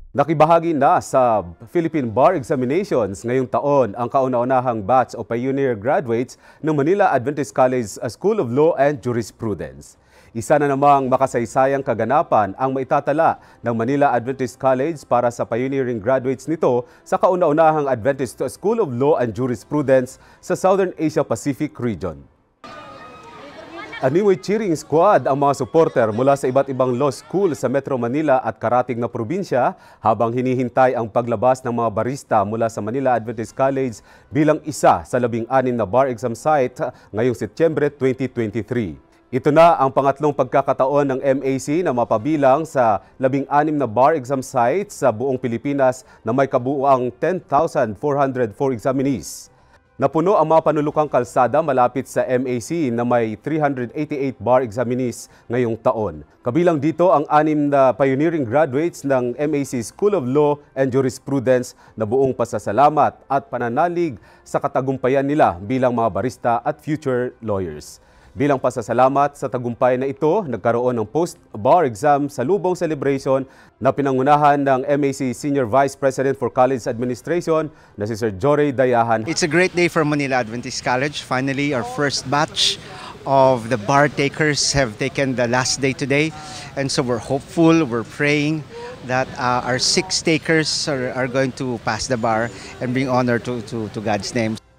Nakibahagi na sa Philippine Bar Examinations ngayong taon ang kauna-unahang batch o pioneer graduates ng Manila Adventist College School of Law and Jurisprudence. Isa na namang makasaysayang kaganapan ang maitatala ng Manila Adventist College para sa pioneering graduates nito sa kauna-unahang Adventist School of Law and Jurisprudence sa Southern Asia Pacific region. Animoy cheering squad ang mga supporter mula sa iba't ibang law school sa Metro Manila at karatig na probinsya habang hinihintay ang paglabas ng mga barista mula sa Manila Adventist College bilang isa sa 16 na bar exam site ngayong Setyembre 2023. Ito na ang pangatlong pagkakataon ng MAC na mapabilang sa 16 na bar exam sites sa buong Pilipinas na may kabuuang 10,404 examinees. Napuno ang mga panulukang kalsada malapit sa MAC na may 388 bar examinees ngayong taon. Kabilang dito ang 6 na pioneering graduates ng MAC School of Law and Jurisprudence na buong pasasalamat at pananalig sa katagumpayan nila bilang mga barista at future lawyers. Bilang pasasalamat sa tagumpay na ito, nagkaroon ng post-bar exam sa lubong celebration na pinangunahan ng MAC Senior Vice President for College Administration na si Sir Jory Dayahan. It's a great day for Manila Adventist College. Finally, our first batch of the bar takers have taken the last day today. And so we're hopeful, we're praying that our 6 takers are going to pass the bar and bring honor to God's name.